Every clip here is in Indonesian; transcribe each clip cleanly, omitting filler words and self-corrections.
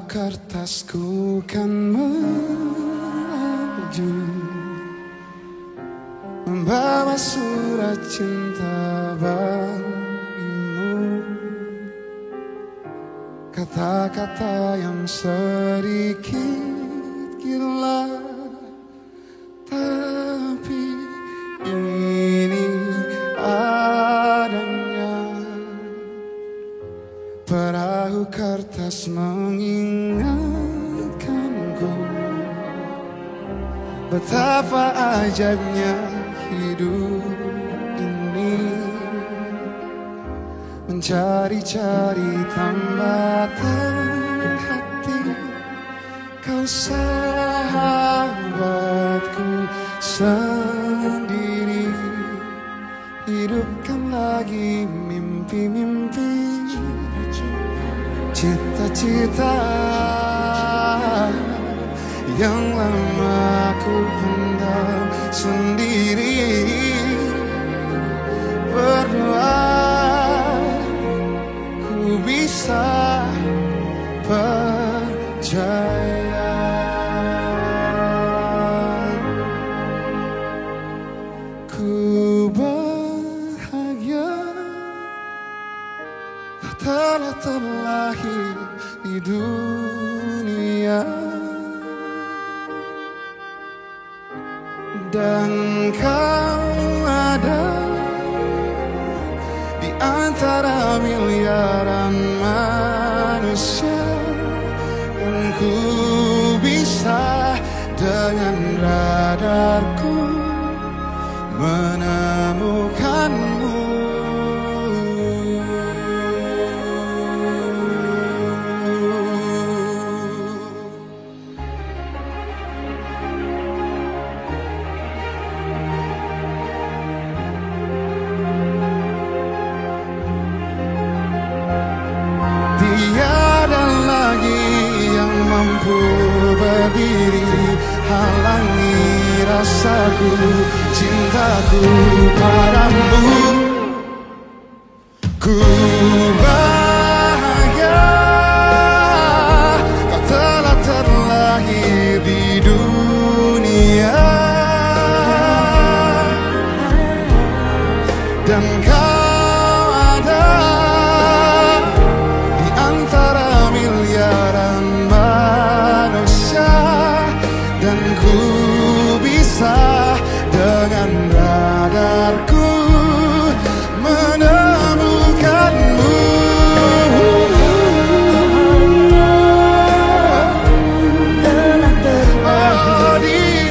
kertasku kan melaju, membawa surat cinta bagimu. Kata-kata yang sedikit gila, tapi ini adanya. Perahu kertas mengingatkanku betapa ajaibnya hidup ini, mencari-cari tambatan hati. Kau sahabatku sendiri, hidupkan lagi mimpi-mimpi, cita-cita yang lama ku pendam sendiri. Berdoa ku bisa percaya. Ku bahagia telah terlahir di dunia, dan kau ada di antara miliaran manusia, dan ku bisa dengan radarku menemukanmu. Tiada lagi yang mampu berdiri halangi rasaku, cintaku padamu. Ku bahagia kau telah terlahir di dunia, dan kau ada di antara miliaran manusia, dan ku bisa dengan radarku menemukanmu. Oh, di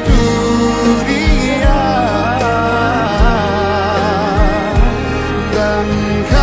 dunia, dan